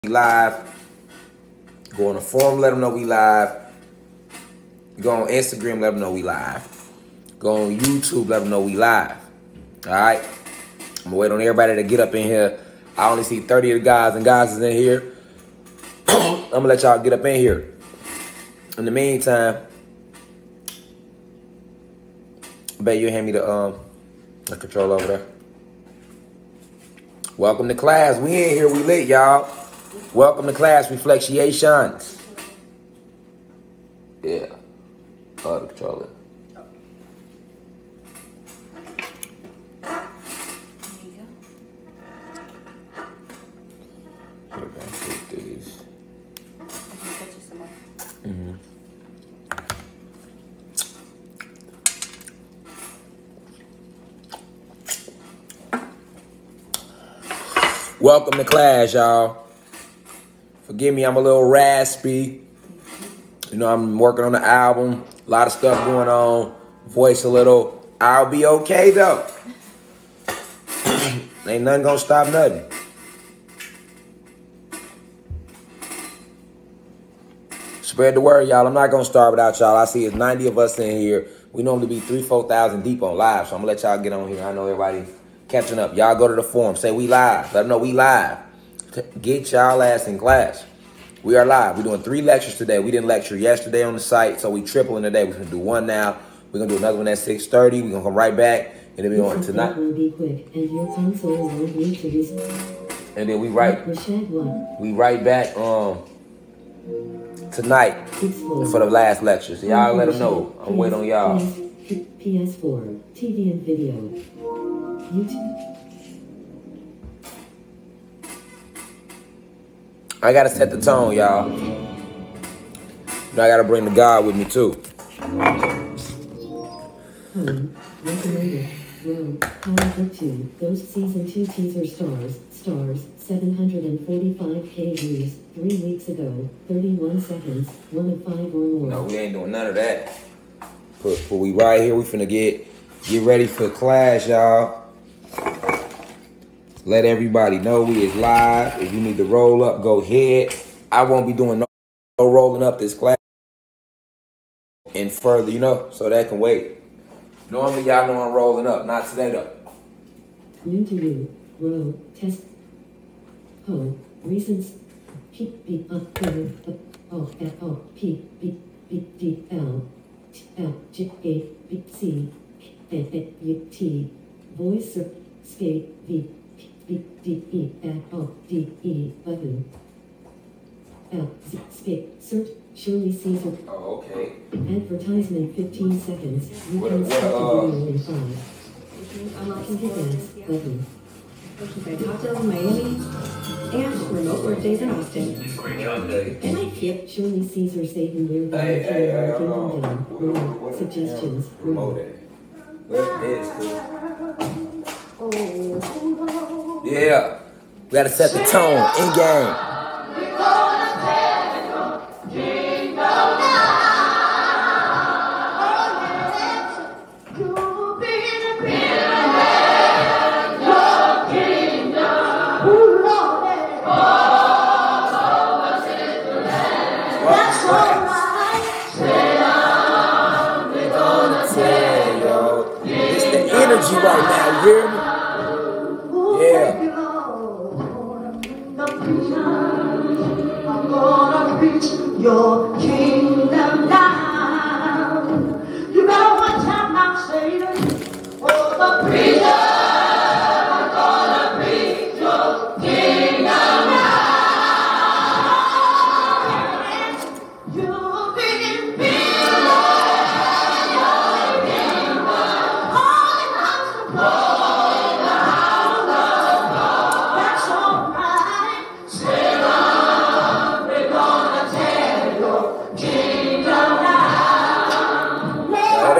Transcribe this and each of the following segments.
live. Go on the forum, let them know we live. Go on Instagram, let them know we live. Go on YouTube, let them know we live. Alright? I'm gonna wait on everybody to get up in here. I only see 30 of the guys and guys is in here. I'm gonna let y'all get up in here. In the meantime, I bet you hand me the control over there. Welcome to class. We in here, we lit, y'all. Welcome to class, Reflections. Yeah. The controller. Here, man, take these. Welcome to class, y'all. Forgive me, I'm a little raspy. You know, I'm working on the album. A lot of stuff going on. Voice a little. I'll be okay, though. Ain't nothing gonna stop nothing. Spread the word, y'all. I'm not gonna start without y'all. I see it's 90 of us in here. We normally be 3,000-4,000 deep on live, so I'm gonna let y'all get on here. I know everybody catching up. Y'all go to the forum. Say we live. Let them know we live. Get y'all ass in class. We are live. We're doing 3 lectures today. We didn't lecture yesterday on the site, so we tripling today. We're gonna do one now. We're gonna do another one at 6:30. We're gonna come right back, and then we're going tonight. Will be quick, and your console will need to restart. And then we right back tonight for the last lecture. So y'all let them know. I'm waiting on y'all. PS4, TV and video, YouTube. I gotta set the tone, y'all. I gotta bring the God with me too. Recommended. Row, Power 2, Ghost Season 2 teaser stars, 745k views, 3 weeks ago, 31 seconds, 1 of 5 or more. No, we ain't doing none of that. But we right here, we finna get ready for class, y'all. Let everybody know we is live. If you need to roll up, go ahead. I won't be doing no rolling up this class and further, you know, so that can wait. Normally, y'all know I'm rolling up. Not today, though. New to you. Row. Test. Home. Reasons. P. B. O. O. F. O. P. B. B. D. L. L. J. A. B. C. N. A. U. T. Voice. Skate. V. B. D. E. F. O. D. E. Button. L. Z. Skate. Search. Shirley Caesar. Oh, okay. Advertisement 15 seconds. You can start the video in 5. Dance button. Cocktails in Miami and remote work days in Austin. Great job, Dave. And I keep Shirley Caesar saving weird Kingdom Down. Suggestions. Remote it. Yeah. We gotta set the tone in game. Energy right now, you hear me? Yeah. I'm gonna reach your kingdom down. You better watch out now, Satan. Oh, the preacher. I'm gonna preach your kingdom down. You've been building your kingdom. That's all right. Satan, we're gonna tear your kingdom down. Lord,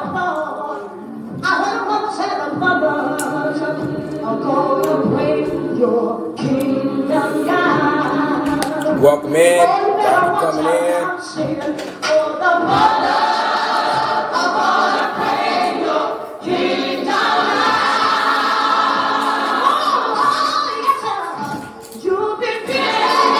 I heard what said the brothers. I'm gonna break your kingdom down. Welcome in. Thank you for coming in. Oh, the mother, I'm gonna break your kingdom down. Oh, yes, sir. You've been building.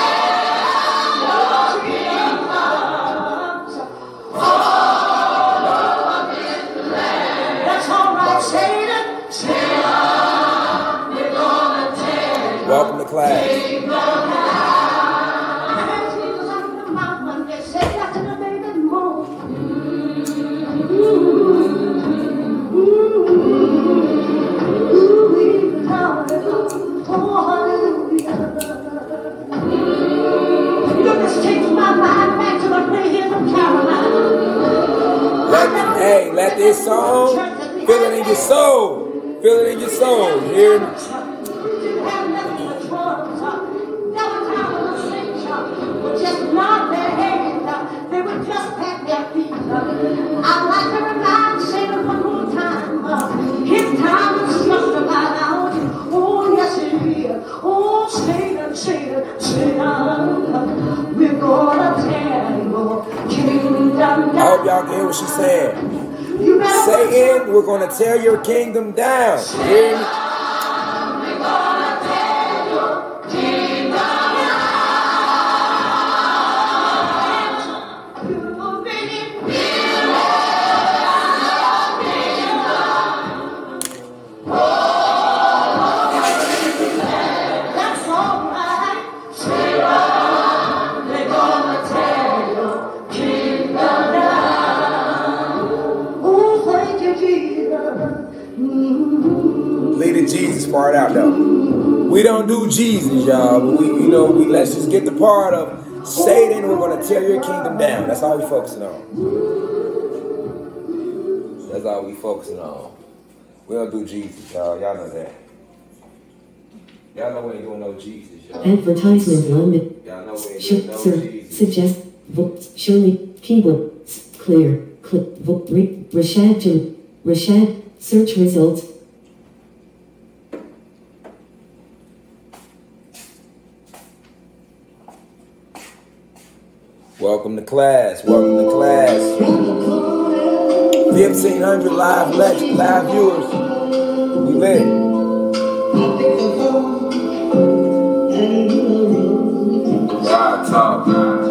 this song. Feel it in your soul. Feel it in your soul. You hear me? Just nod their heads, they would just pat their feet. I'd like to remind Satan one more time. His time is just about out. Oh, yes, it is. Oh, Satan, Satan, Satan. We're gonna tear your kingdom down. I hope y'all can hear what she's saying. Satan, we're gonna tear your kingdom down. You hear me? We're gonna tear your kingdom down. Leave the Jesus part out though. We don't do Jesus, y'all. But we let's just get the part of Satan. We're gonna tear your kingdom down. That's all we focusing on. That's all we focusing on. We don't do Jesus, y'all. Y'all know that. Y'all know we ain't doing no Jesus, y'all. Advertisement limit. Y'all know we ain't doing no Sir, Jesus. suggest, surely, keyboard, clear, click, Rashad, search results. Welcome to class. Welcome to class. 1,500 live viewers. We lit. God talk.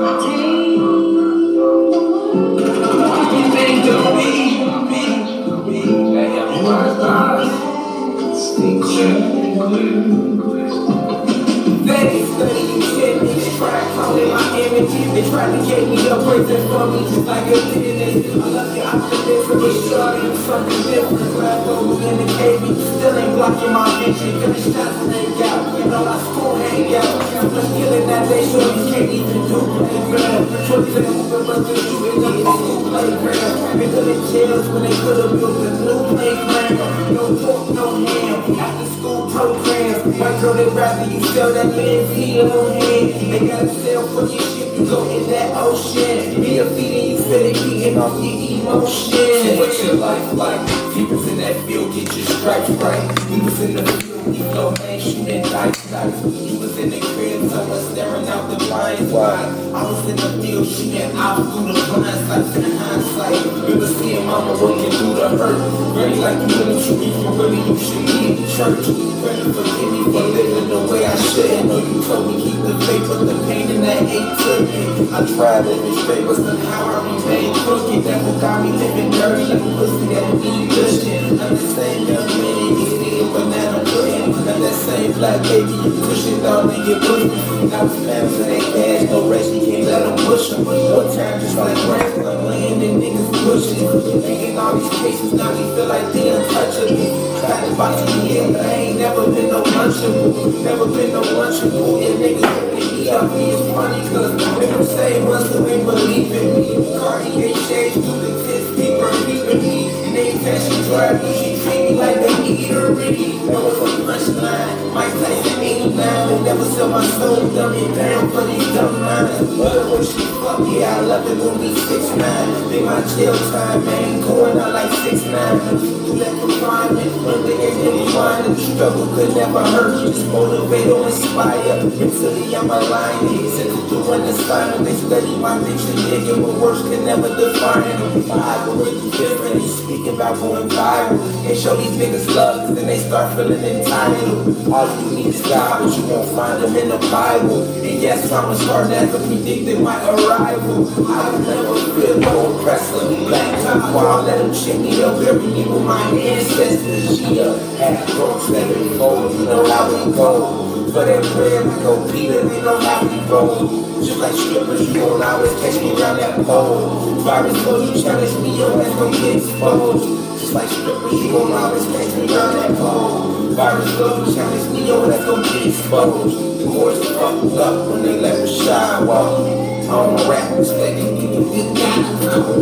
They try to get me up, waiting for me just like a DNA. I love your optimism, but shorty, it's something different. Grab those in the cave, still ain't blocking my vision. Cause the shots hang out, and all our school hang out. I'm just killing that day, so you can't even do playground. Trust them, but they do it in the school playground. Been to the jails when they could've built a new playground. No pork, no ham, after school programs. White girl, they rather you sell that Benzie on hand. They gotta sell for your shit. You go in that ocean, me a feeding you, feel it beating off your emotion. What's your life like? Keep us in that field, get your stripes right. We was in the field, you know, man, shooting dice. You was in the crib, someone staring out the blind side. I was in the field, shooting out through the blind sights in hindsight. We was seeing mama working through the hurt. Really like you really should be, really you should be in church. Really forgive me for living the way I shouldn't. Know you told me keep the faith, but the pain in that hate took me. I tried every straight, but somehow I remained crooked. That's what got me living dirty, like a pussy that need cushion. I'm the same young man, get it, but now I'm putting. Got that same black baby, you push it down and get pussy. Now it's fans that ain't cash, no rest, you can't let them push them. One time just like rats, I'm laying and niggas pushing. Making all these cases, now we feel like they untouchable. Tried to box me in, but I ain't never been no lunchable. Never been no lunchable. And niggas picking me up, me is funny, cause they don't say much, so they believe in me. Cartier shades through the kids, people keeping me. And they fashion drive me, she treat me like they eat her already. Never for the punchline, Mike Tyson 89. They never sell my soul, dummy down for these dumb lines. But when she fuck me, I love it when we 6'9". Big my jail time, man, going out like 6'9". You let them find me, one thing ain't really fine. The struggle could never hurt you, just motivate or inspire. Mentally, I'm a lion, he's in the doing the silent. They study my picture, nigga, but words can never define them. My algorithm different, he's speaking about going viral. And show these niggas love, cause then they start feeling entitled. All you need is God, but you won't find them in the Bible. And yes, I'm a star never predicted my arrival. I would never feel no oppressor. Black top wall, let them check me up, bury me with my ancestors. Yeah, half broke, 7 fold, you know how we go. For that bread, we go Peter, they know how we roll. Just like strippers, you won't always catch me around that pole. Virus, so you challenge me, your ass gon' get exposed. Just like strippers, you won't always catch me around that pole. Virus, so you challenge me, your ass gon' get exposed. The boys fucked up when they let Rashad walk. I don't rap, respect me, you good guy.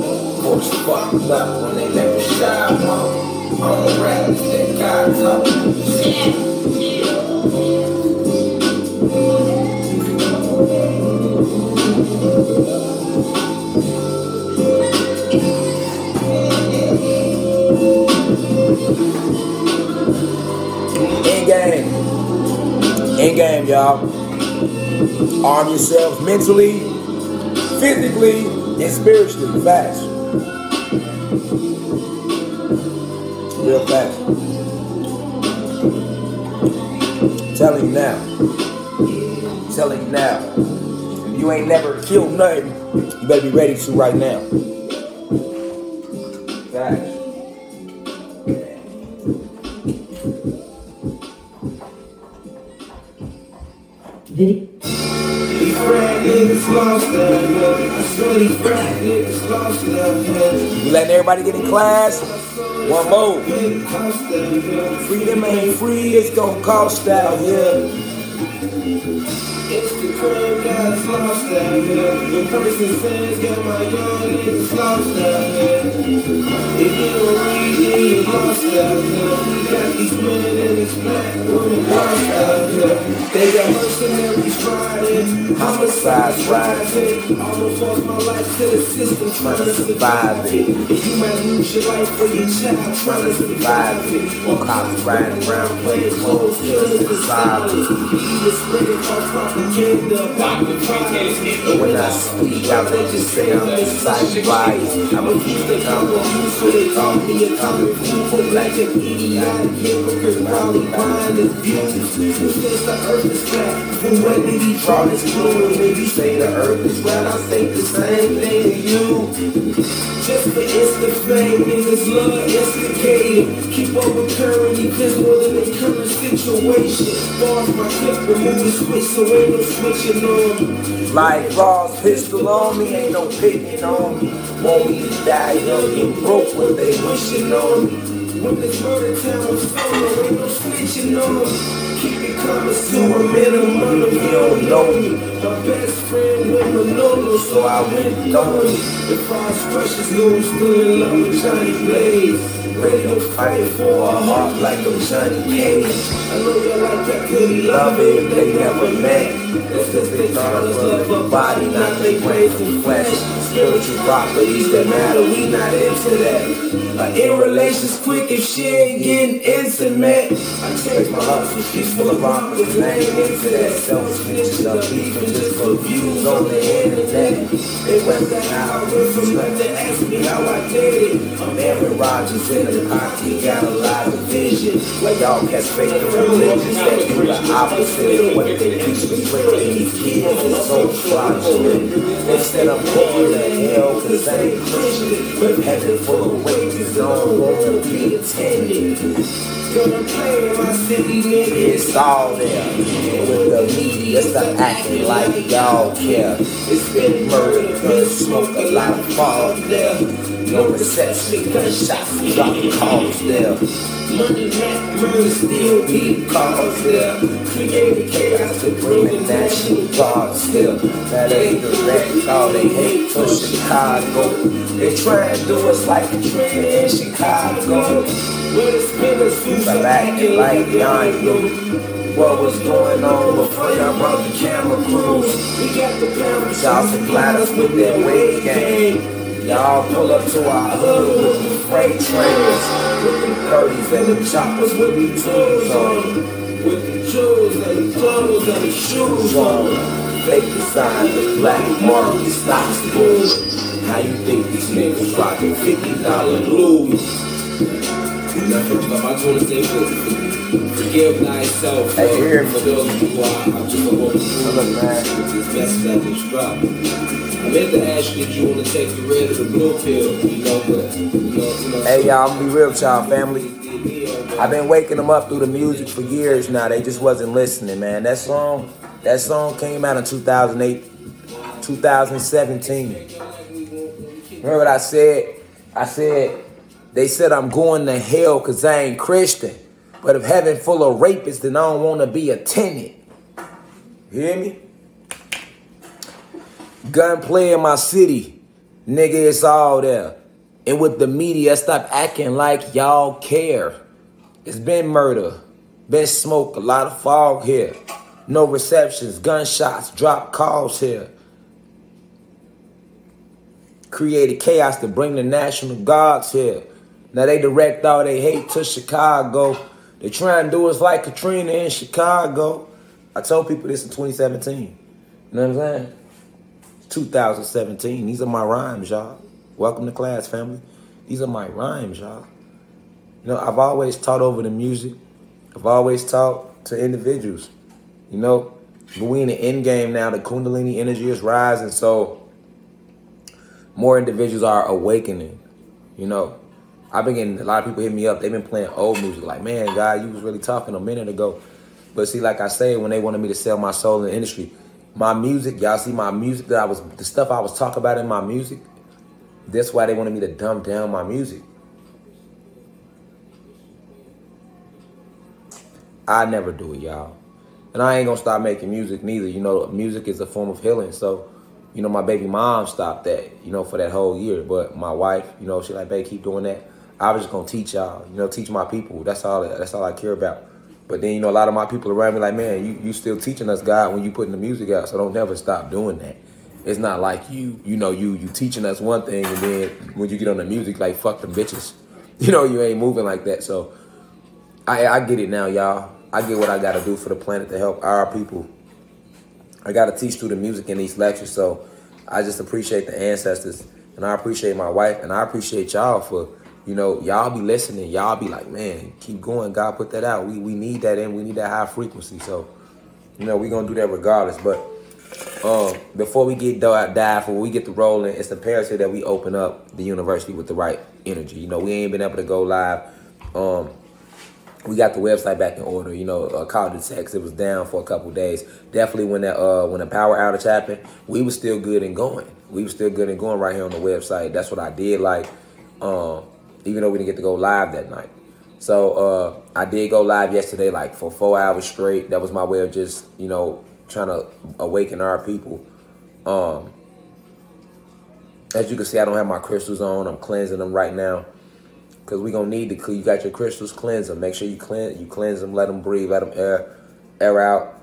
Folks fucked up when they let me shine. I'm rapping that God talk. In game, y'all. Arm yourselves mentally, physically, and spiritually. Fast. Real fast. Telling you now. Telling you now. If you ain't never killed nothing, you better be ready to right now. Fast. Video. You letting everybody get in class? One more. Freedom ain't free, it's gonna cost out here. It's the crime that's lost out here. When person says, get my young niggas lost out here. If you don't read, then you lost out here. We got these men and these black women lost out here. They got mercenaries riding, homicides rising. Almost lost my life to the system trying to survive it. If you might lose your life for your child trying to survive it. Or cops riding around playing clothes, killing the survivors. You just spreading false propaganda about the crimes. But when I speak out, they just say I'm inside bias. I'm a youth that I'm confused, so they call me a common fool for black and idiotic hypocrite, probably behind his views. Who says the earth is flat? From when did he draw this blue? And maybe say the earth is round, I say the same thing to you. Just for instant fame, niggas love instigating. Keep on recurring events more than their current situation. Bars my clip, remove the switch, so ain't no switching on. Like Raw's pistol on me, ain't no picking on me. Want me to die young and broke, what they wishing on me. When this murder town was solo, ain't no snitching on me. Keep it coming to a minimum if you don't know me. My best friend went Manolo, so I went on it. If I was precious, no, I'm still in love with Johnny Blaze. Radio fighting for a heart like a Johnny Cage. I know you like that good love it, they never met. That's cause they thought of love a body, not they brains and flesh. Spiritual properties that matter, we not into that. In relations quick if she ain't getting intimate. I chase my hustle, she's full of rockers, and I ain't into that. Self-snitches up beef and just for views on the internet. They went to how I went from nothing to ask me how I did it. I'm Aaron Rodgers in the pocket, got a lot of vision. Like y'all catch fake religions that do the opposite of what they teach the these kids is so fraudulent. Instead of going to hell cause I ain't Christian, but heaven full of wages, don't want to be attended. Gonna play in my city, nigga, it's all there. With the media, stop acting like y'all care. It's been murder, gun smoke, a lot of falls there. No reception, gunshots, dropping calls there. Money, Mac, murder, still beat cars there. Creating chaos to bring the National Guard still. That ain't direct, all they hate for Chicago. They try to do us like a trend in Chicago. Where the spinners fools are acting like y'all knew what was going on before y'all brought the camera crews. We got the parents, y'all supplied us with that weight game. Y'all pull up to our hood with the freight trains, with the 30s and the choppers with the tools on, with the jewels and the clothes and the shoes on. Fake design, the black market stocks bulls. How you think these niggas rocking $50 blues? Now, first off, I just want to say this. Forgive thyself. Hey, hear me. For those who I'm just going to look, man. With this message I just dropped. I meant to ask you if you want to take the red or the blue pill, you know, but, you know. Hey, y'all, I'm going to be real with y'all, family. I've been waking them up through the music for years now. They just wasn't listening, man. That song came out in 2008, 2017. Remember what I said? I said, they said I'm going to hell because I ain't Christian. But if heaven full of rapists, then I don't want to be a tenant. You hear me? Gunplay in my city. Nigga, it's all there. And with the media, stop acting like y'all care. It's been murder, been smoke, a lot of fog here. No receptions, gunshots, drop calls here. Created chaos to bring the National Guards here. Now they direct all they hate to Chicago. They try and do us like Katrina in Chicago. I told people this in 2017. You know what I'm saying? 2017. These are my rhymes, y'all. Welcome to class, family. These are my rhymes, y'all. You know, I've always taught over the music. I've always taught to individuals. You know, but we in the end game now. The Kundalini energy is rising, so more individuals are awakening. You know, I've been getting a lot of people hit me up. They've been playing old music. Like, man, God, you was really talking a minute ago. But see, like I say, when they wanted me to sell my soul in the industry, my music, y'all see my music the stuff I was talking about in my music. That's why they wanted me to dumb down my music. I never do it, y'all. And I ain't gonna stop making music neither. You know, music is a form of healing. So, you know, my baby mom stopped that, you know, for that whole year. But my wife, you know, she like, babe, keep doing that. I was just gonna teach y'all, you know, teach my people. That's all I care about. But then, you know, a lot of my people around me like, man, you still teaching us, God, when you putting the music out. So don't never stop doing that. It's not like you teaching us one thing and then when you get on the music, like, fuck them bitches. You know, you ain't moving like that. So I get it now, y'all. I get what I got to do for the planet to help our people. I got to teach through the music in these lectures. So I just appreciate the ancestors. And I appreciate my wife. And I appreciate y'all for, you know, y'all be listening. Y'all be like, man, keep going. God put that out. We need that in. We need that high frequency. So, you know, we're going to do that regardless. But before we get before we get to rolling, it's imperative that we open up the university with the right energy. You know, we ain't been able to go live. We got the website back in order. You know, call to text, it was down for a couple of days. Definitely when the power outage happened, we was still good and going. We was still good and going right here on the website. That's what I did like, even though we didn't get to go live that night. So I did go live yesterday, like for 4 hours straight. That was my way of just, you know, trying to awaken our people. As you can see, I don't have my crystals on. I'm cleansing them right now. Because we're going to need to, you got your crystals, cleanse them. Make sure you cleanse them, let them breathe, let them air out.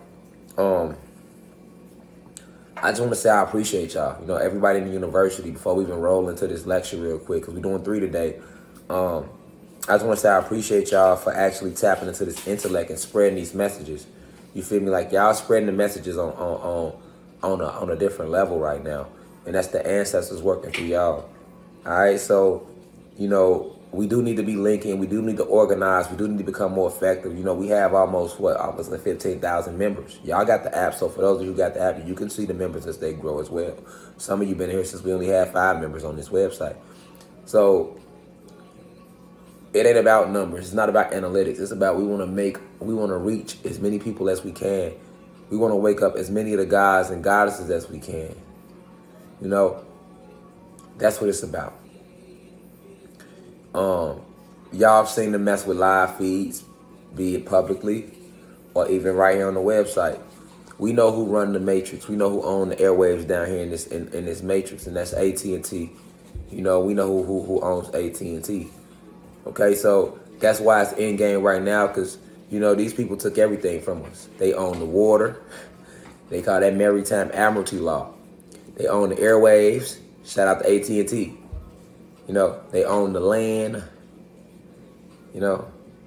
I just want to say I appreciate y'all. You know, everybody in the university, before we even roll into this lecture real quick, because we're doing 3 today. I just want to say I appreciate y'all for actually tapping into this intellect and spreading these messages. You feel me? Like, y'all spreading the messages on a different level right now. And that's the ancestors working through y'all. All right, so, you know, we do need to be linking. We do need to organize. We do need to become more effective. You know, we have almost 15,000 members. Y'all got the app. So for those of you who got the app, you can see the members as they grow as well. Some of you been here since we only had 5 members on this website. So it ain't about numbers. It's not about analytics. It's about we want to reach as many people as we can. We want to wake up as many of the gods and goddesses as we can. You know, that's what it's about. Y'all seen the mess with live feeds, be it publicly or even right here on the website. We know who run the matrix. We know who own the airwaves down here in this matrix, and that's AT&T. You know, we know who owns AT&T. Okay, so that's why it's in game right now, because, you know, these people took everything from us. They own the water. They call that Maritime Admiralty Law. They own the airwaves. Shout out to AT&T. You know, they own the land, you know,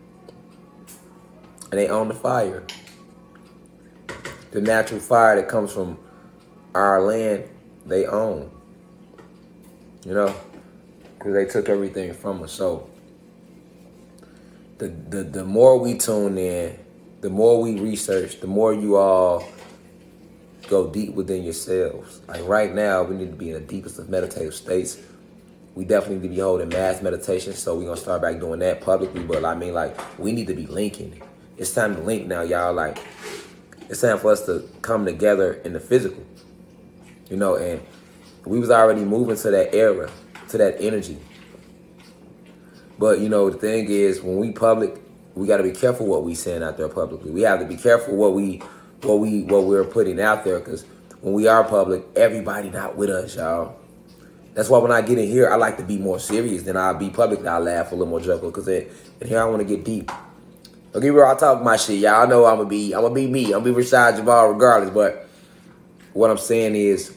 and they own the fire. The natural fire that comes from our land, they own, you know, because they took everything from us. So the more we tune in, the more we research, the more you all go deep within yourselves. Like right now, we need to be in the deepest of meditative states. We definitely need to be holding mass meditation, so we're going to start back doing that publicly. But I mean, like, we need to be linking. It's time to link now, y'all. Like, it's time for us to come together in the physical, you know, and we was already moving to that era, to that energy. But, you know, the thing is, when we public, we got to be careful what we send out there publicly. We have to be careful what we're putting out there, because when we are public, everybody not with us, y'all. That's why when I get in here, I like to be more serious than I'll be publicly. I laugh a little more joke because in here I want to get deep. Don't get me wrong, I talk my shit. Y'all know I'm gonna be me. I'm gonna be Rashad Jabbar regardless. But what I'm saying is,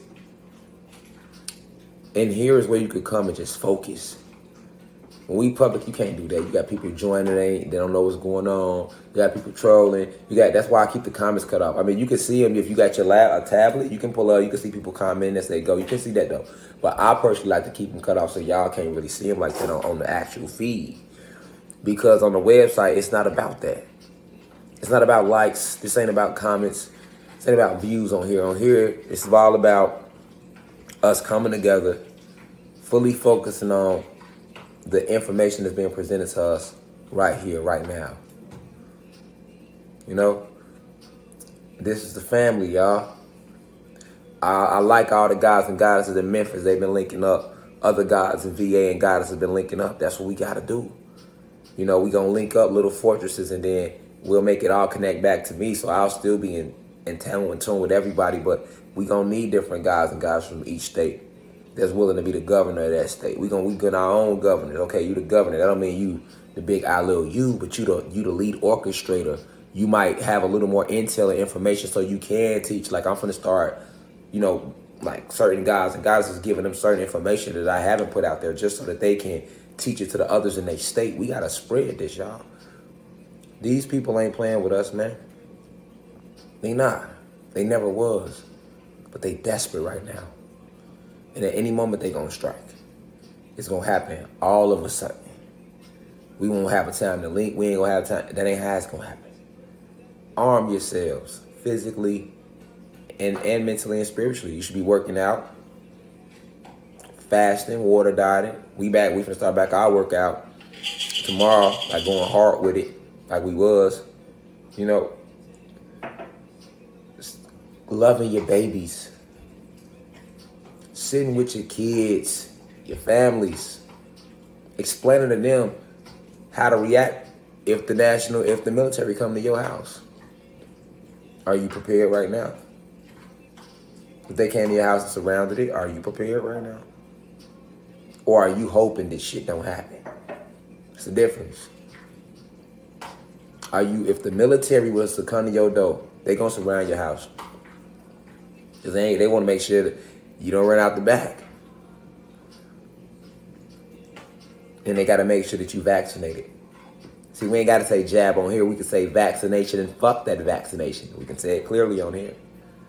in here is where you could come and just focus. When we public, you can't do that. You got people joining, they don't know what's going on. You got people trolling. That's why I keep the comments cut off. I mean, you can see them if you got your a tablet. You can pull up. You can see people comment as they go. You can see that though. But I personally like to keep them cut off so y'all can't really see them like that on the actual feed. Because on the website, it's not about that. It's not about likes. This ain't about comments. This ain't about views on here. On here, it's all about us coming together, fully focusing on the information that's being presented to us right here, right now. You know, this is the family, y'all. I like all the guys and goddesses in Memphis. They've been linking up. Other guys in VA and goddesses have been linking up. That's what we got to do. You know, we going to link up little fortresses and then we'll make it all connect back to me. So I'll still be in tune with everybody. But we going to need different guys and goddesses from each state that's willing to be the governor of that state. We get our own governor. Okay, you the governor. That don't mean you the big I little you, but you the lead orchestrator. You might have a little more intel and information so you can teach. Like I'm finna start, you know, like certain guys and goddesses giving them certain information that I haven't put out there just so that they can teach it to the others in their state. We gotta spread this, y'all. These people ain't playing with us, man. They not. They never was. But they desperate right now. And at any moment, they gonna strike. It's gonna happen all of a sudden. We won't have a time to link. We ain't gonna have time. That ain't how it's gonna happen. Arm yourselves physically and mentally and spiritually. You should be working out, fasting, water dieting. We finna start back our workout tomorrow, like going hard with it, like we was. You know, loving your babies. Sitting with your kids, your families, explaining to them how to react if the military come to your house. Are you prepared right now? If they came to your house and surrounded it, are you prepared right now? Or are you hoping this shit don't happen? It's the difference. If the military was to come to your door, they gonna surround your house. Cause they want to make sure that you don't run out the back. And they got to make sure that you vaccinated. See, we ain't got to say jab on here. We can say vaccination and fuck that vaccination. We can say it clearly on here.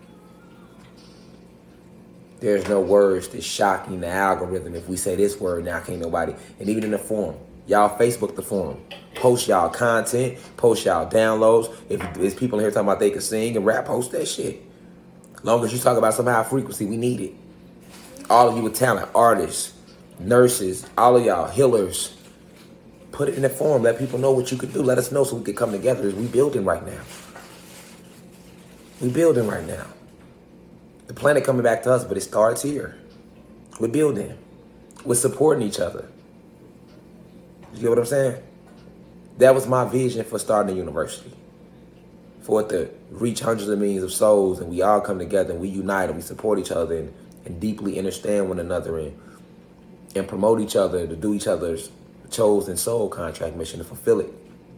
There's no words that's shocking the algorithm. If we say this word, now can't nobody. And even in the forum, y'all Facebook the forum. Post y'all content. Post y'all downloads. If there's people in here talking about they can sing and rap, post that shit. Long as you talk about some high frequency, we need it. All of you with talent, artists, nurses, all of y'all, healers. Put it in the forum. Let people know what you could do. Let us know so we can come together. We building right now. We building right now. The planet coming back to us, but it starts here. We're building. We're supporting each other. You get what I'm saying? That was my vision for starting a university. For it to reach hundreds of millions of souls and we all come together and we unite and we support each other and deeply understand one another and promote each other to do each other's chosen soul contract mission to fulfill it.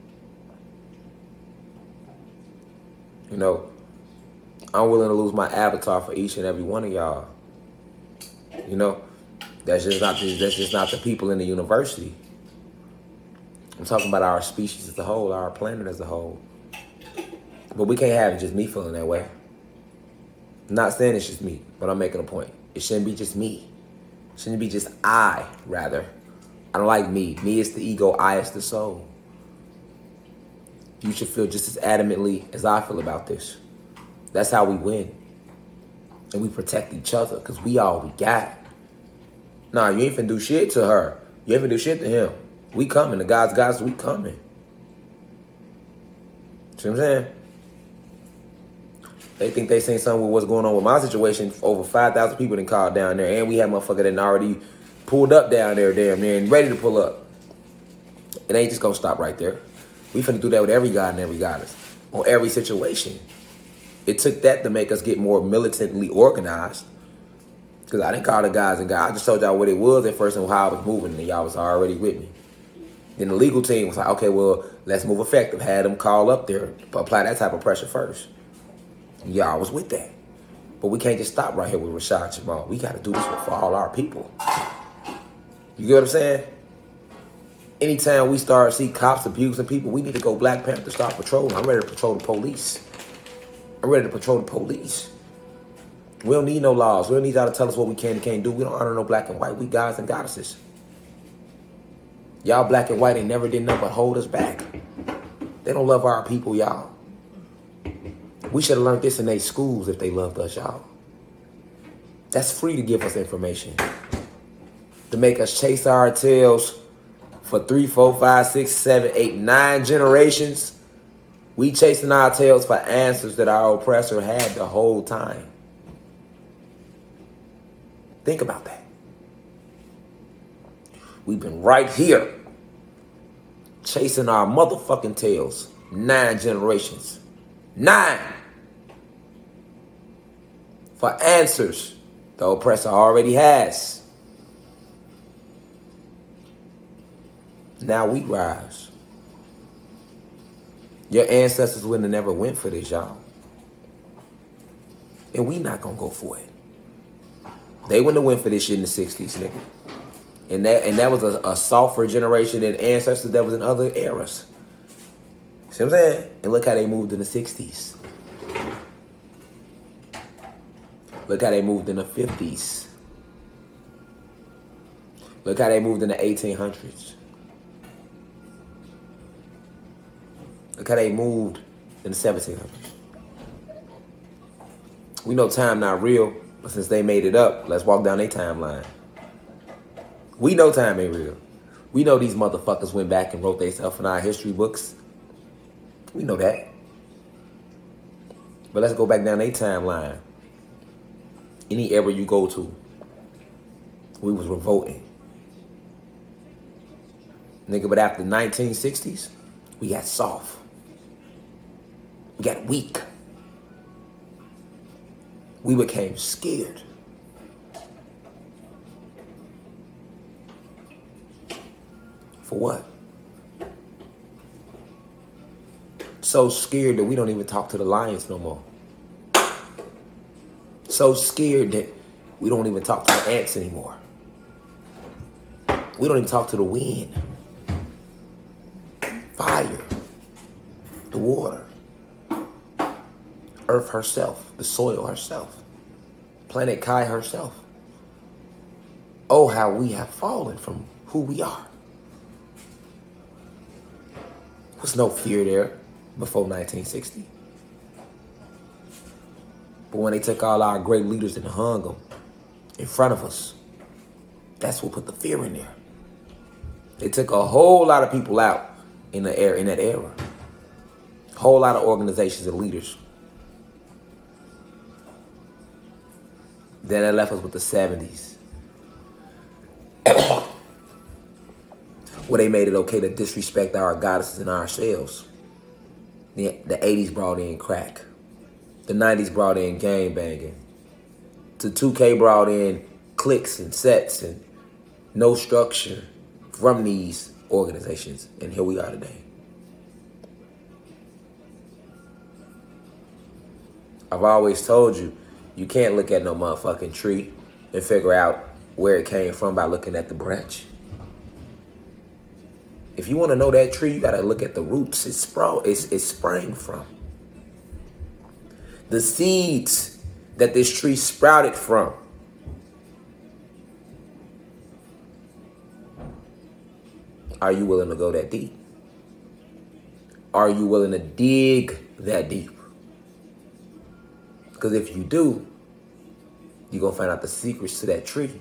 You know, I'm willing to lose my avatar for each and every one of y'all. You know, that's just not the people in the university. I'm talking about our species as a whole, our planet as a whole. But we can't have it just me feeling that way. I'm not saying it's just me, but I'm making a point. It shouldn't be just me. It shouldn't be just I, rather. I don't like me. Me is the ego, I is the soul. You should feel just as adamantly as I feel about this. That's how we win. And we protect each other, because we all we got. Nah, you ain't finna do shit to her. You ain't finna do shit to him. We coming. The God's, we coming. See what I'm saying? They think they seen something with what's going on with my situation. Over 5,000 people done called down there. And we had motherfucker that already pulled up down there, damn near, and ready to pull up. It ain't just gonna stop right there. We finna do that with every God and every goddess. On every situation. It took that to make us get more militantly organized. Because I didn't call the guys and guys. I just told y'all what it was at first and how I was moving, and y'all was already with me. Then the legal team was like, okay, well, let's move effective. Had them call up there, apply that type of pressure first. And y'all was with that. But we can't just stop right here with Rashad Jamal. We got to do this for all our people. You get what I'm saying? Anytime we start to see cops abusing people, we need to go Black Panther, start patrolling. I'm ready to patrol the police. I'm ready to patrol the police. We don't need no laws. We don't need y'all to tell us what we can and can't do. We don't honor no black and white. We gods and goddesses. Y'all black and white ain't never did nothing but hold us back. They don't love our people, y'all. We should have learned this in their schools if they loved us, y'all. That's free to give us information. To make us chase our tails for 3, 4, 5, 6, 7, 8, 9 generations. We chasing our tails for answers that our oppressor had the whole time. Think about that. We've been right here chasing our motherfucking tails 9 generations. 9 for answers the oppressor already has. Now we rise. Your ancestors wouldn't have never went for this, y'all. And we not gonna go for it. They wouldn't have went for this shit in the 60s, nigga. And that was a softer generation than ancestors that was in other eras. See what I'm saying? And look how they moved in the 60s. Look how they moved in the 50s. Look how they moved in the 1800s. Look how they moved in the 1700s. We know time not real, but since they made it up, let's walk down their timeline. We know time ain't real. We know these motherfuckers went back and wrote themselves in our history books. We know that. But let's go back down their timeline. Any era you go to, we was revolting. Nigga, but after the 1960s, we got soft. We got weak. We became scared. For what? So scared that we don't even talk to the lions no more. So scared that we don't even talk to the ants anymore. We don't even talk to the wind, fire, the water, Earth herself, the soil herself, Planet Kai herself. Oh, how we have fallen from who we are. There was no fear there before 1960. But when they took all our great leaders and hung them in front of us, that's what put the fear in there. They took a whole lot of people out in that era. A whole lot of organizations and leaders. Then that left us with the 70s. Where they made it okay to disrespect our goddesses and ourselves. The 80s brought in crack. The 90s brought in gang banging. The 2K brought in cliques and sets and no structure from these organizations. And here we are today. I've always told you, you can't look at no motherfucking tree and figure out where it came from by looking at the branch. If you want to know that tree, you got to look at the roots it sprang from. The seeds that this tree sprouted from. Are you willing to go that deep? Are you willing to dig that deep? Because if you do, you're going to find out the secrets to that tree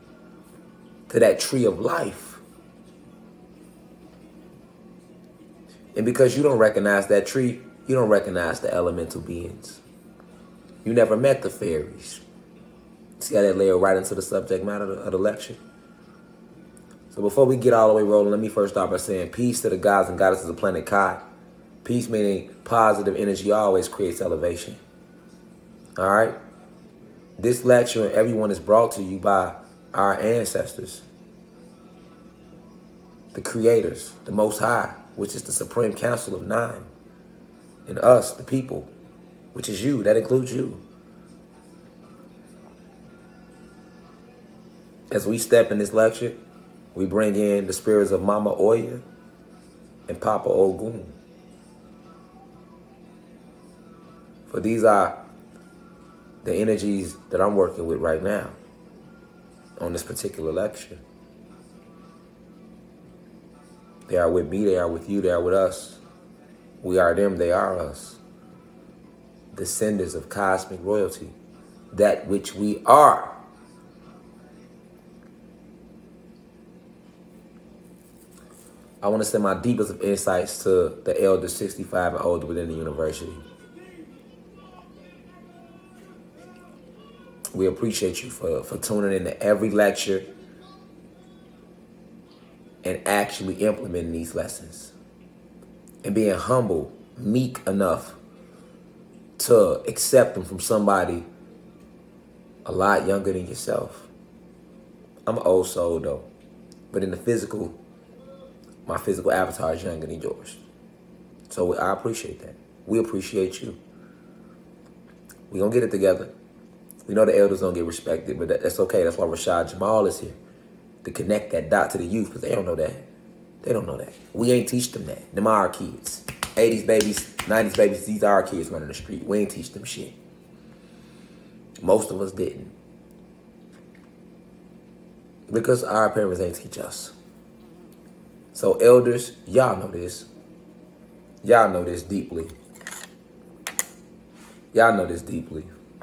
of life. And because you don't recognize that tree, you don't recognize the elemental beings. You never met the fairies. See how that layer right into the subject matter of the lecture? So before we get all the way rolling, let me first start by saying peace to the gods and goddesses of Planet Kai. Peace meaning positive energy always creates elevation. All right? This lecture and everyone is brought to you by our ancestors, the creators, the Most High, which is the Supreme Council of Nine, and us, the people, which is you. That includes you. As we step in this lecture, we bring in the spirits of Mama Oya and Papa Ogun. For these are the energies that I'm working with right now on this particular lecture. They are with me, they are with you, they are with us. We are them, they are us. Descendants of cosmic royalty, that which we are. I want to send my deepest of insights to the elders 65 and older within the university. We appreciate you for tuning into every lecture and actually implementing these lessons and being humble, meek enough to accept them from somebody a lot younger than yourself. I'm an old soul though, but in the physical, my physical avatar is younger than yours. So I appreciate that. We appreciate you. We're going to get it together. We know the elders don't get respected, but that's okay. That's why Rashad Jamal is here, to connect that dot to the youth, because they don't know that. They don't know that. We ain't teach them that. Them are our kids. 80s babies, 90s babies, these are our kids running the street. We ain't teach them shit. Most of us didn't. Because our parents ain't teach us. So elders, y'all know this. Y'all know this deeply. Y'all know this deeply.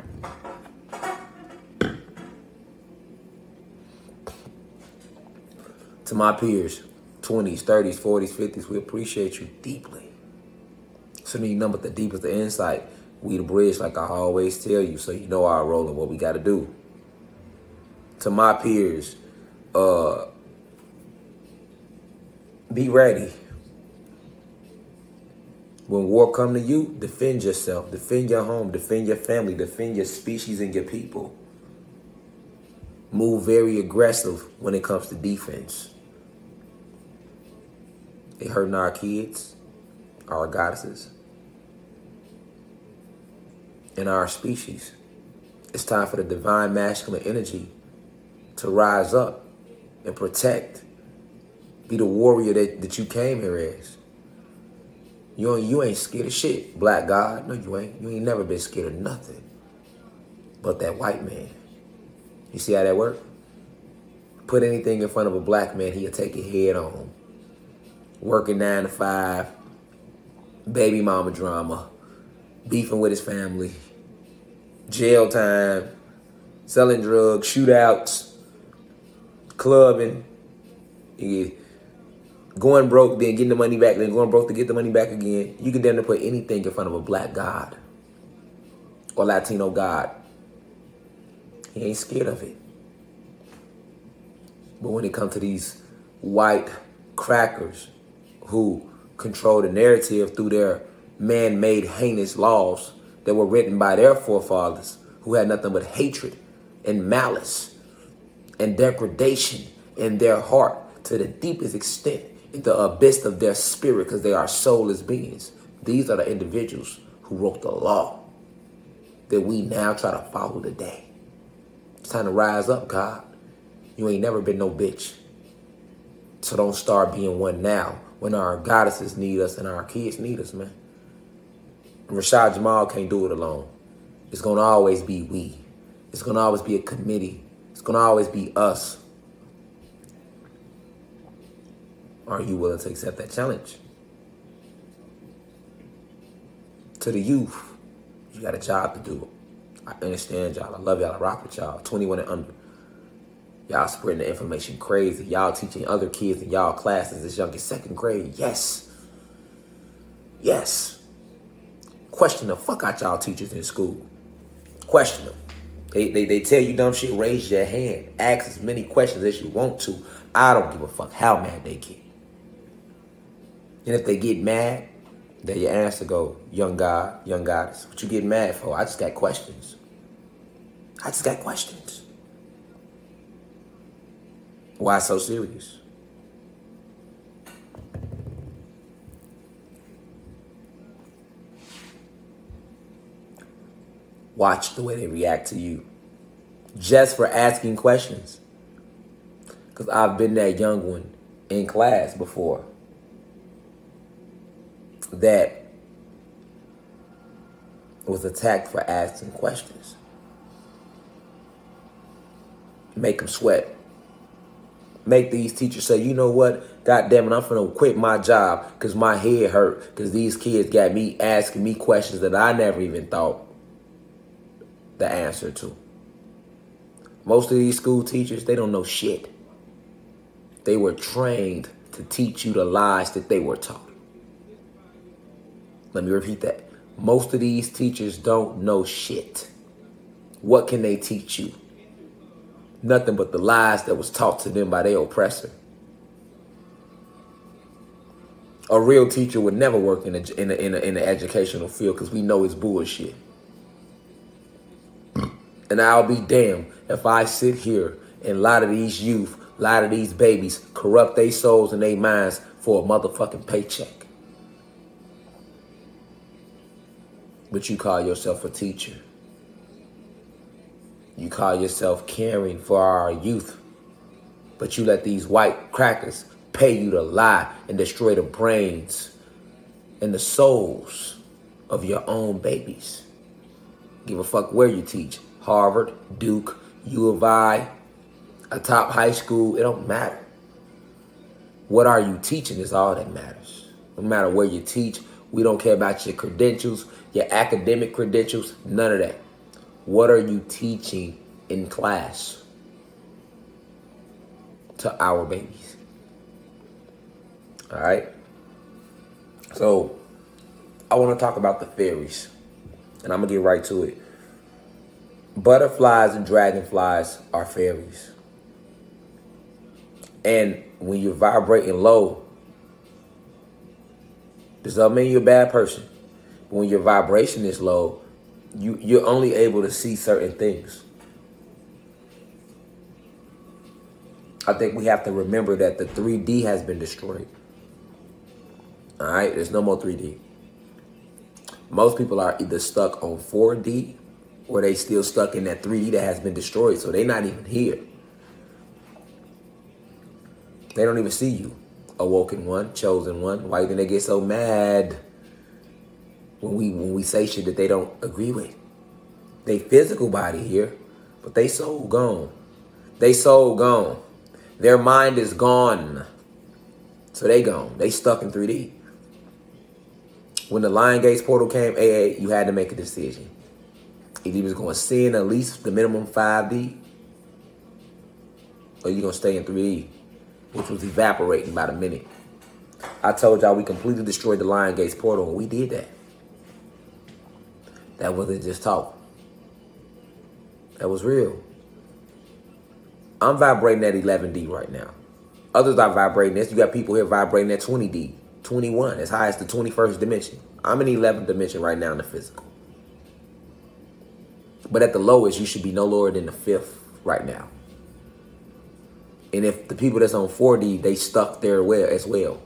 To my peers, 20s, 30s, 40s, 50s, we appreciate you deeply. So you know, but the deepest the insight, we the bridge, like I always tell you, so you know our role and what we got to do. To my peers, be ready. When war come to you, defend yourself, defend your home, defend your family, defend your species and your people. Move very aggressive when it comes to defense. They hurting our kids, our goddesses, and our species. It's time for the divine masculine energy to rise up and protect. Be the warrior that you came here as. You ain't scared of shit, black God. No, you ain't. You ain't never been scared of nothing but that white man. You see how that work? Put anything in front of a black man, he'll take it head on. Working 9 to 5, baby mama drama, beefing with his family, jail time, selling drugs, shootouts, clubbing, going broke, then getting the money back, then going broke to get the money back again. You can damn near put anything in front of a black God or Latino God. He ain't scared of it. But when it comes to these white crackers who control the narrative through their man-made heinous laws that were written by their forefathers, who had nothing but hatred and malice and degradation in their heart to the deepest extent, in the abyss of their spirit, because they are soulless beings. These are the individuals who wrote the law that we now try to follow today. It's time to rise up, God. You ain't never been no bitch. So don't start being one now when our goddesses need us and our kids need us, man. And Rashad Jamal can't do it alone. It's going to always be we. It's going to always be a committee. It's going to always be us. Are you willing to accept that challenge? To the youth, you got a job to do. I understand y'all. I love y'all. I rock with y'all. 21 and under. Y'all spreading the information crazy. Y'all teaching other kids in y'all classes as young as 2nd grade. Yes. Yes. Question the fuck out y'all teachers in school. Question them. They tell you dumb shit, raise your hand. Ask as many questions as you want to. I don't give a fuck how mad they get. And if they get mad, then your answer go, young God, young goddess. What you getting mad for? I just got questions. I just got questions. Why so serious? Watch the way they react to you. Just for asking questions. Because I've been that young one in class before that was attacked for asking questions. Make them sweat. Make these teachers say, you know what? God damn it, I'm finna quit my job because my head hurt because these kids got me asking me questions that I never even thought the answer to. Most of these school teachers, they don't know shit. They were trained to teach you the lies that they were taught. Let me repeat that. Most of these teachers don't know shit. What can they teach you? Nothing but the lies that was taught to them by their oppressor. A real teacher would never work in the educational field because we know it's bullshit. And I'll be damned if I sit here and lie to these youth, lie to these babies, corrupt their souls and their minds for a motherfucking paycheck. But you call yourself a teacher. You call yourself caring for our youth. But you let these white crackers pay you to lie and destroy the brains and the souls of your own babies. Give a fuck where you teach. Harvard, Duke, U of I, a top high school, it don't matter. What are you teaching is all that matters. No matter where you teach, we don't care about your credentials, your academic credentials, none of that. What are you teaching in class to our babies? All right? So, I want to talk about the fairies, and I'm going to get right to it. Butterflies and dragonflies are fairies. And when you're vibrating low, does that mean you're a bad person? But when your vibration is low, you're only able to see certain things. I think we have to remember that the 3D has been destroyed. All right? There's no more 3D. Most people are either stuck on 4D or they still stuck in that 3D that has been destroyed. So they're not even here. They don't even see you. Awoken one, chosen one. Why do they get so mad when we say shit that they don't agree with? They physical body here, but they soul gone. They soul gone. Their mind is gone. So they gone. They stuck in 3D. When the Lion Gates portal came, AA, you had to make a decision. If you was going to sin at least the minimum 5D, or you going to stay in 3D, which was evaporating by the minute. I told y'all we completely destroyed the Lion Gates portal, and we did that. That wasn't just talk. That was real. I'm vibrating at 11D right now. Others are vibrating this. You got people here vibrating at 20D, 21, as high as the 21st dimension. I'm in the 11th dimension right now in the physical. But at the lowest, you should be no lower than the 5th right now. And if the people that's on 4D, they stuck there as well.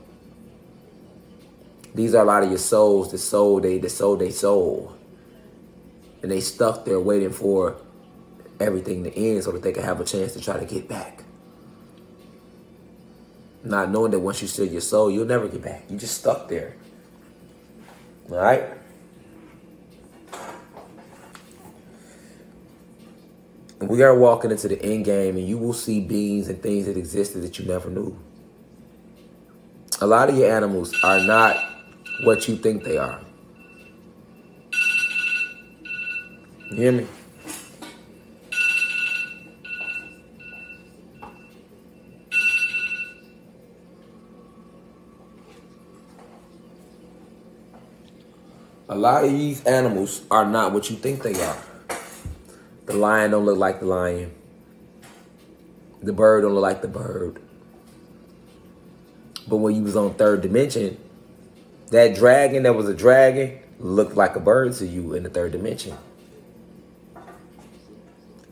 These are a lot of your souls that sold their soul. And they stuck there waiting for everything to end so that they can have a chance to try to get back. Not knowing that once you sell your soul, you'll never get back. You just stuck there. All right? We are walking into the end game, and you will see beings and things that existed that you never knew. A lot of your animals are not what you think they are. You hear me? A lot of these animals are not what you think they are. The lion don't look like the lion. The bird don't look like the bird. But when you was on 3rd dimension, that dragon that was a dragon looked like a bird to you in the 3rd dimension.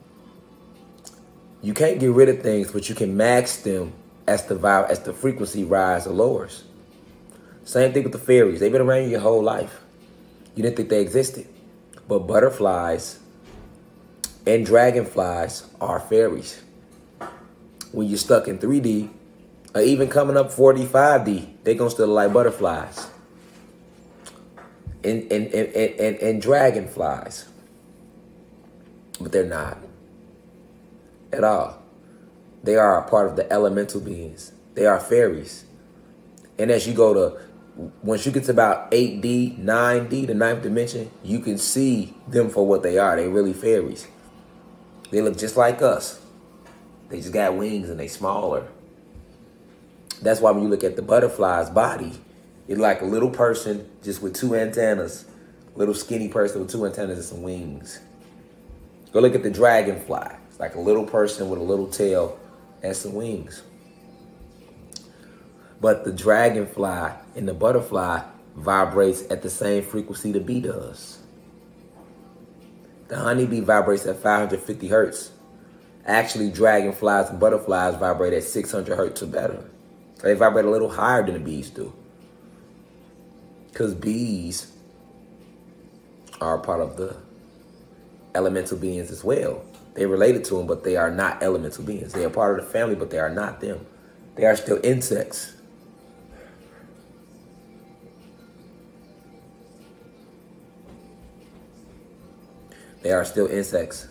You can't get rid of things, but you can max them as the frequency rises or lowers. Same thing with the fairies. They've been around you your whole life. You didn't think they existed. But butterflies and dragonflies are fairies. When you're stuck in 3D, or even coming up 4D, 5D, they're going to still look like butterflies. And dragonflies. But they're not. At all. They are a part of the elemental beings. They are fairies. And as you go to, once you get to about 8D, 9D, the ninth dimension, you can see them for what they are. They really fairies. They look just like us. They just got wings and they smaller. That's why when you look at the butterfly's body, it's like a little person just with 2 antennas. Little skinny person with 2 antennas and some wings. Go look at the dragonfly. It's like a little person with a little tail and some wings. But the dragonfly and the butterfly vibrates at the same frequency the bee does. The honeybee vibrates at 550 hertz. Actually, dragonflies and butterflies vibrate at 600 hertz or better. So they vibrate a little higher than the bees do. Because bees are a part of the elemental beings as well. They're related to them, but they are not elemental beings. They are part of the family, but they are not them. They are still insects. They are still insects.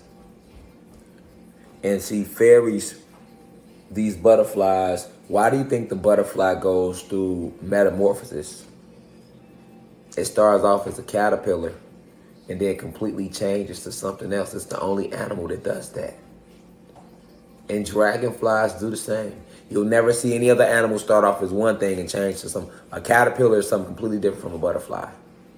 And see, fairies, these butterflies, why do you think the butterfly goes through metamorphosis? It starts off as a caterpillar and then completely changes to something else. It's the only animal that does that. And dragonflies do the same. You'll never see any other animal start off as one thing and change to a caterpillar is something completely different from a butterfly.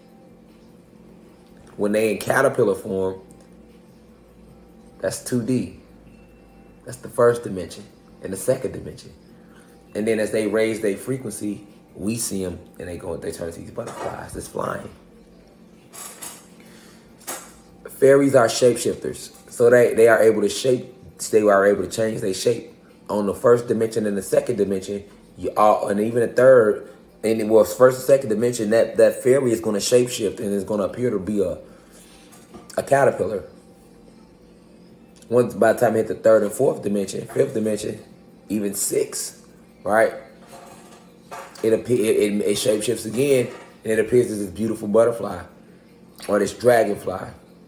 When they in caterpillar form, that's 2D. That's the first dimension and the second dimension. And then as they raise their frequency, we see them and they turn into these butterflies that's flying. Fairies are shapeshifters. So they are able to change their shape. On the first dimension and the second dimension, and even the third, and it was first and second dimension, that fairy is going to shapeshift and is going to appear to be a caterpillar. Once by the time you hit the third and fourth dimension, fifth dimension, even 6, right? It shapeshifts again, and it appears as this beautiful butterfly or this dragonfly.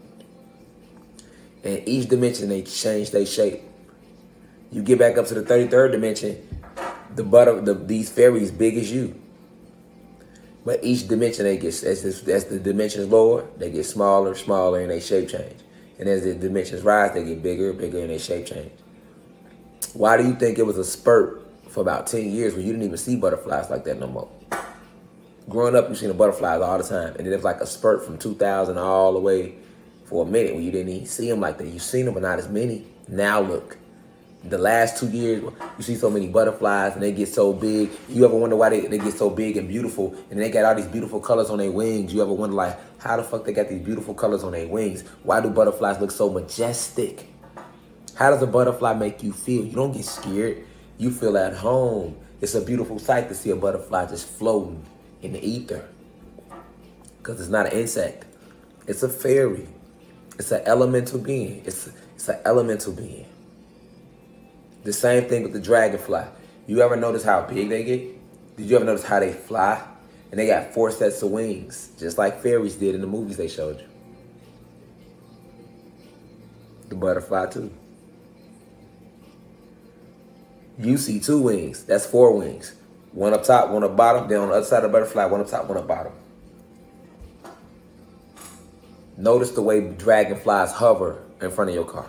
And each dimension they change their shape. You get back up to the 33rd dimension, these fairies big as you. But each dimension they get, as the dimensions lower, they get smaller, smaller, and they shape change. And as the dimensions rise, they get bigger, bigger, and they shape change. Why do you think it was a spurt for about 10 years when you didn't even see butterflies like that no more? Growing up, you seen the butterflies all the time. And then it's like a spurt from 2000 all the way for a minute when you didn't even see them like that. You seen them, but not as many. Now look. The last 2 years, you see so many butterflies and they get so big. You ever wonder why they get so big and beautiful and they got all these beautiful colors on their wings? You ever wonder like, how the fuck they got these beautiful colors on their wings? Why do butterflies look so majestic? How does a butterfly make you feel? You don't get scared. You feel at home. It's a beautiful sight to see a butterfly just floating in the ether. Because it's not an insect. It's a fairy. It's an elemental being. It's an elemental being. The same thing with the dragonfly. You ever notice how big they get? Did you ever notice how they fly? And they got 4 sets of wings, just like fairies did in the movies they showed you. The butterfly too. You see 2 wings. That's 4 wings. One up top, one up bottom. Then on the other side of the butterfly, one up top, one up bottom. Notice the way dragonflies hover in front of your car.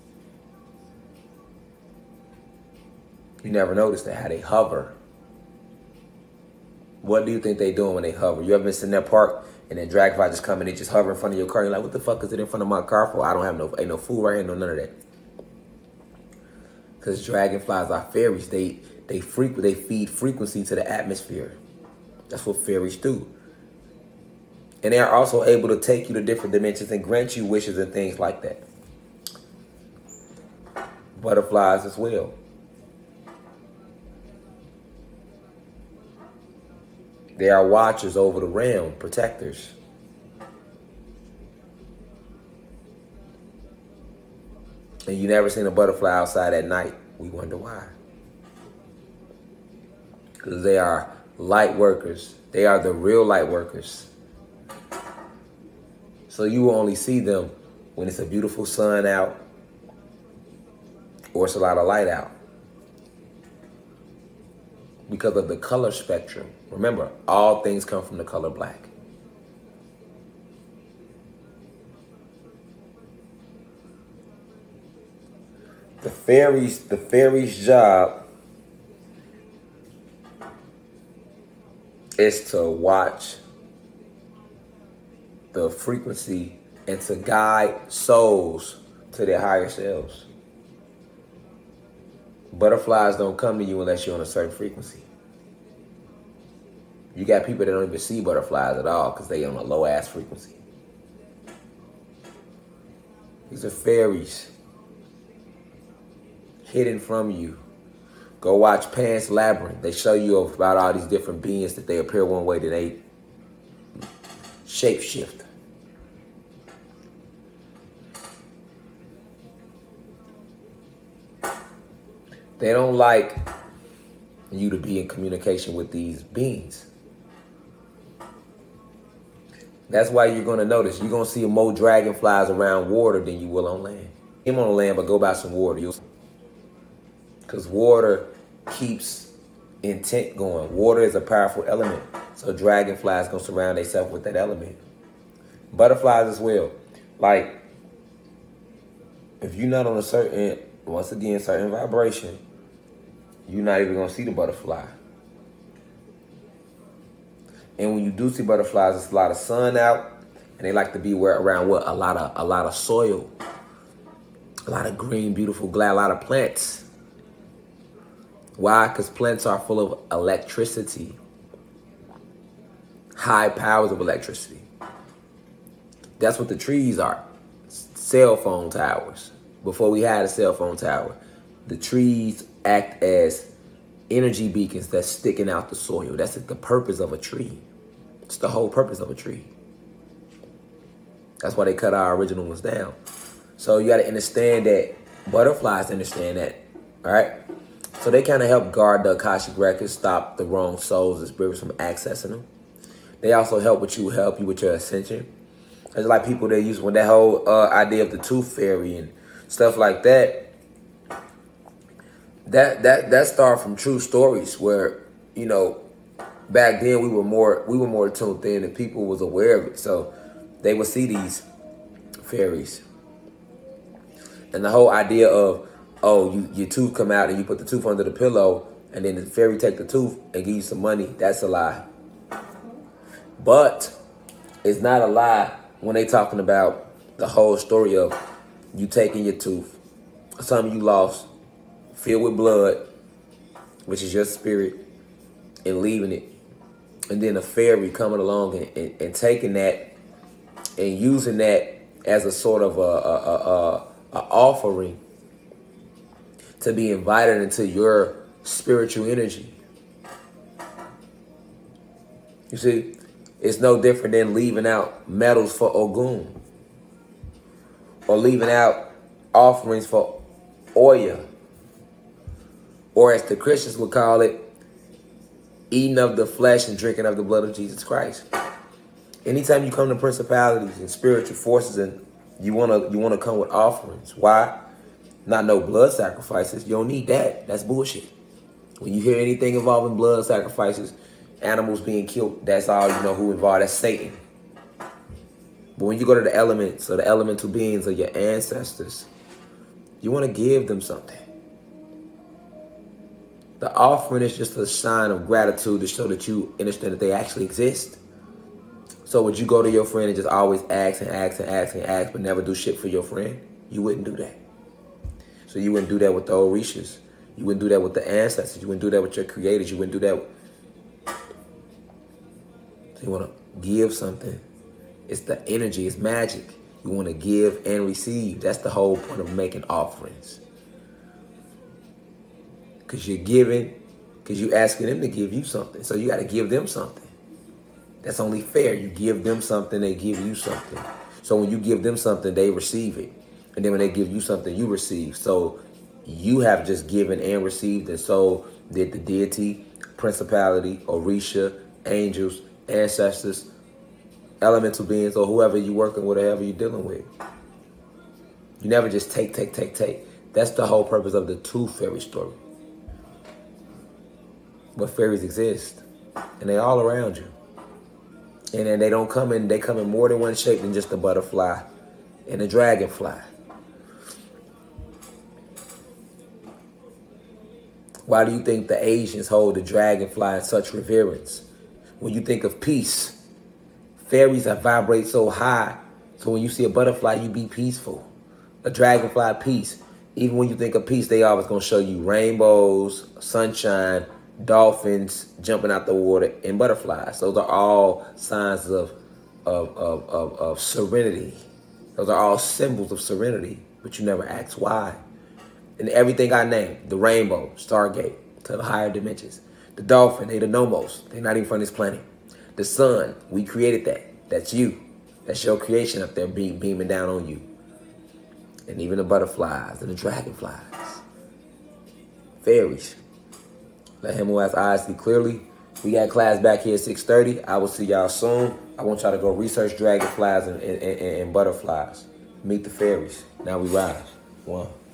You never noticed that, how they hover. What do you think they doing when they hover? You ever been sitting there parked and then dragonfly just come and they just hover in front of your car? You're like, what the fuck is it in front of my car for? I don't have ain't no food right here, no none of that. Because dragonflies are fairies. They feed frequency to the atmosphere. That's what fairies do. And they are also able to take you to different dimensions and grant you wishes and things like that. butterflies as well. They are watchers over the realm, protectors. And you never seen a butterfly outside at night. We wonder why. Because they are light workers. They are the real light workers. So you will only see them when it's a beautiful sun out or it's a lot of light out. Because of the color spectrum. Remember, all things come from the color black. The fairy's job is to watch the frequency and to guide souls to their higher selves. Butterflies don't come to you unless you're on a certain frequency. You got people that don't even see butterflies at all because they're on a low-ass frequency. These are fairies hidden from you. Go watch Pan's Labyrinth. They show you about all these different beings that they appear one way, that they shapeshift. They don't like you to be in communication with these beings. That's why you're going to notice. You're going to see more dragonflies around water than you will on land. Him on the land, but go buy some water. Because water keeps intent going. Water is a powerful element. So dragonflies going to surround themselves with that element. Butterflies as well. Like, if you're not on a certain, once again, certain vibration, you're not even going to see the butterfly. And when you do see butterflies, it's a lot of sun out, and they like to be around what? A lot of soil, a lot of green, beautiful, a lot of plants. Why? Because plants are full of electricity, high powers of electricity. That's what the trees are. Cell phone towers. Before we had a cell phone tower, the trees act as energy beacons that's sticking out the soil. That's the purpose of a tree. It's the whole purpose of a tree. That's why they cut our original ones down. So you got to understand that. Butterflies understand that, all right? So they kind of help guard the Akashic records, stop the wrong souls and spirits from accessing them. They also help you with your ascension. There's like people that use when that whole idea of the tooth fairy and stuff like that. That started from true stories where, you know, back then we were more tuned in and people was aware of it. So they would see these fairies. And the whole idea of, oh, your tooth come out and you put the tooth under the pillow and then the fairy take the tooth and give you some money, that's a lie. But it's not a lie when they talking about the whole story of you taking your tooth, something you lost, filled with blood, which is your spirit, and leaving it. And then a fairy coming along and taking that and using that as a sort of a offering to be invited into your spiritual energy. You see, it's no different than leaving out medals for Ogun or leaving out offerings for Oya, or as the Christians would call it, eating of the flesh and drinking of the blood of Jesus Christ. Anytime you come to principalities and spiritual forces and you wanna come with offerings, why? Not no blood sacrifices. You don't need that. That's bullshit. When you hear anything involving blood sacrifices, animals being killed, that's all you know who involved. That's Satan. But when you go to the elements or the elemental beings of your ancestors, you want to give them something. The offering is just a sign of gratitude to show that you understand that they actually exist. So would you go to your friend and just always ask and ask and ask and ask, but never do shit for your friend? You wouldn't do that. So you wouldn't do that with the Orishas. You wouldn't do that with the ancestors. You wouldn't do that with your creators. You wouldn't do that with... So you want to give something. It's the energy. It's magic. You want to give and receive. That's the whole point of making offerings. Because you're giving, because you're asking them to give you something. So you got to give them something. That's only fair. You give them something, they give you something. So when you give them something, they receive it. And then when they give you something, you receive. So you have just given and received, and so did the deity, principality, Orisha, angels, ancestors, elemental beings, or whoever you're working with, whatever you're dealing with. You never just take. That's the whole purpose of the tooth fairy story. But fairies exist, and they all around you. And then they don't come in, they come in more than one shape than just a butterfly and a dragonfly. Why do you think the Asians hold the dragonfly in such reverence? When you think of peace, fairies that vibrate so high, so when you see a butterfly, you be peaceful. A dragonfly, peace. Even when you think of peace, they always gonna show you rainbows, sunshine, dolphins jumping out the water, and butterflies. Those are all signs of serenity. Those are all symbols of serenity, but you never ask why. And everything I named, the rainbow, Stargate, to the higher dimensions. The dolphin, they the nomos. They're not even from this planet. The sun, we created that. That's you. That's your creation up there beaming down on you. And even the butterflies and the dragonflies. Fairies. Let him who has eyes see clearly. We got class back here at 6:30. I will see y'all soon. I want y'all to go research dragonflies and butterflies. Meet the fairies. Now we rise. 1.